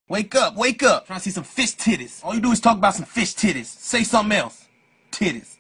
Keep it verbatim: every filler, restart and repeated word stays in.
Wake up, wake up. Trying to see some fish titties. All you do is talk about some fish titties. Say something else. Titties.